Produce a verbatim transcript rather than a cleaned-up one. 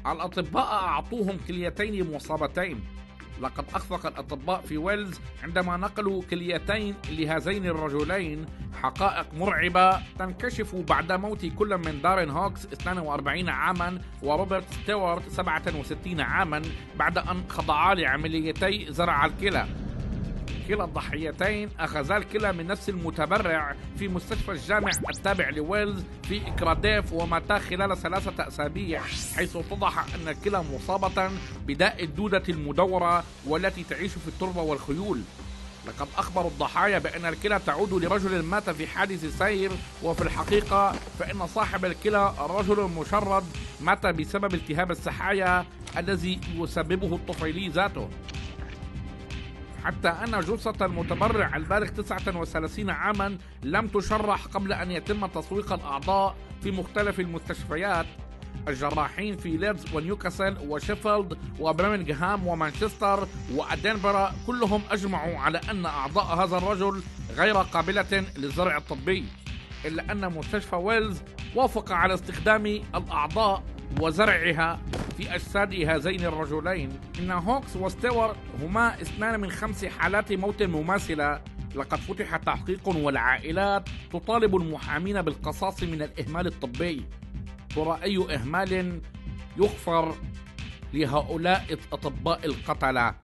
الأطباء أعطوهم كليتين مصابتين. لقد أخفق الأطباء في ويلز عندما نقلوا كليتين لهذين الرجلين، حقائق مرعبة تنكشف بعد موت كل من دارين هوكس اثنين وأربعين عاما وروبرت ستيوارت سبعة وستين عاما بعد أن خضعا لعمليتي زرع الكلى. كلا الضحيتين أخذا الكلى من نفس المتبرع في مستشفى الجامع التابع لويلز في إكراديف، وماتا خلال ثلاثة أسابيع، حيث اتضح أن الكلى مصابة بداء الدودة المدورة والتي تعيش في التربة والخيول. لقد أخبر الضحايا بأن الكلى تعود لرجل مات في حادث سير، وفي الحقيقة فإن صاحب الكلى الرجل المشرد مات بسبب التهاب السحايا الذي يسببه الطفيلي ذاته. حتى أن جثة المتبرع البالغ تسعة وثلاثين عاما لم تشرح قبل أن يتم تسويق الأعضاء في مختلف المستشفيات. الجراحين في ليدز ونيوكاسل وشيفيلد وبرمنغهام ومانشستر وأدنبرا كلهم أجمعوا على أن أعضاء هذا الرجل غير قابلة للزرع الطبي، إلا أن مستشفى ويلز وافق على استخدام الأعضاء وزرعها في أجساد هذين الرجلين. إن هوكس وستيوارت هما اثنان من خمس حالات موت مماثلة. لقد فتح تحقيق والعائلات تطالب المحامين بالقصاص من الإهمال الطبي. ترى أي إهمال يغفر لهؤلاء الأطباء القتلة؟